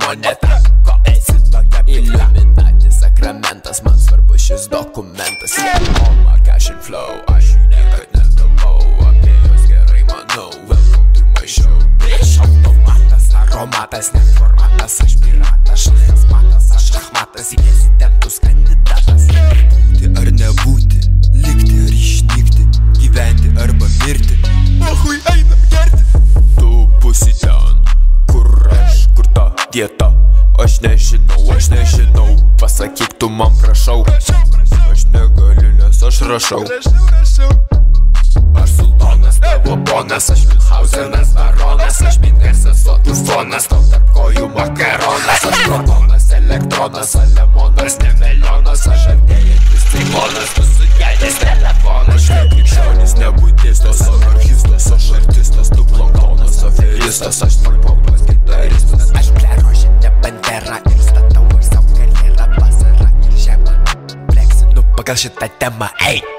moneta. Ko esi tokia iliuminati sakramentas, man svarbus šis dokumentas. Oma cash and flow, aš jų niekad nedavau, apie juos gerai manau. Welcome to my show, bitch. Automatas, aromatas, net formatas, aš piratas, šachas matas, aš šachmatas, į prezidentus kandidatas. Būti ar nebūti, likti ar išnykti, gyventi arba mirti. Nahui einam gerti. Tu būsi ten, kur aš, kur ta dieta. Aš nežinau, pasakyk tu man prašau. Aš negaliu, nes aš rašau. Aš sultonas, tavo ponas, aš Milhausenas, baronas, aš mingarsas, o tu fonas, tau tarp kojų makaronas. Aš protonas, elektronas, alemonas, ne melionas, aš artėjantis ciklonas, tu sugeldęs telefonas. Aš ne krikščionis, ne budistas, anarchistas, aš artistas, tu planktonas, aferistas, aš smartphonas, gitaristas. Aš plerožinė pantera ir statau aš savo karjerą, vasarą ir žiemą. Bleksinu pagal šitą temą, ei!